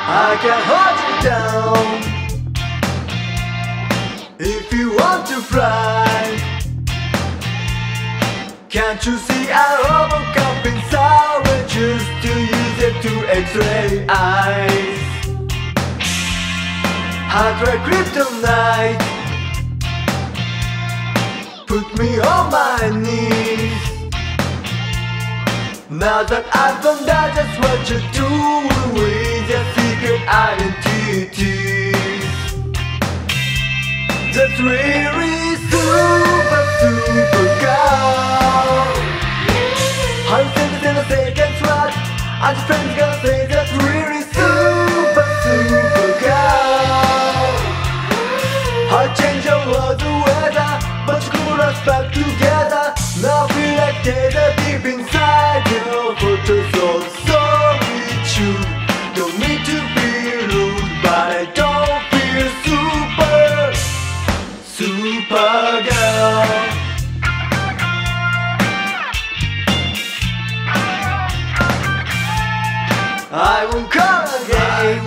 I can hold you down if you want to fly. Can't you see I overcome inside? We choose to use it to X-ray eyes. Hard like kryptonite, put me on my knees. Now that I've found out just what you're doing with your secret identities, that's really super girl. 100 in a second flat, and your friends gonna say that's really super girl. I change all the weather, but you pull us back together. Now I feel like they're deep inside your photos, so true. Don't need to be rude, but I don't feel super girl. I won't call again,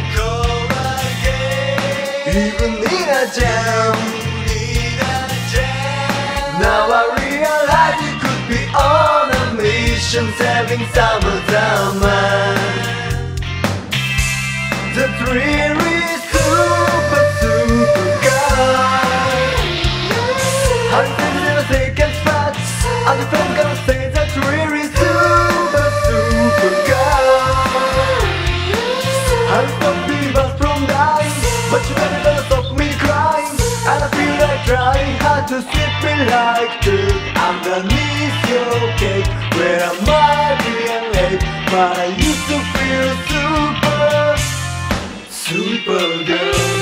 even in a jam. Now I realize you could be on a mission, saving summer drama. That's really super girl. 100 in a second flat, and the friends gonna say that's really super girl. I'll stop people from dying, but you never gonna stop me crying. And I feel like trying hard to sit me like this underneath your cake, where I might be late, but I used to feel super girl.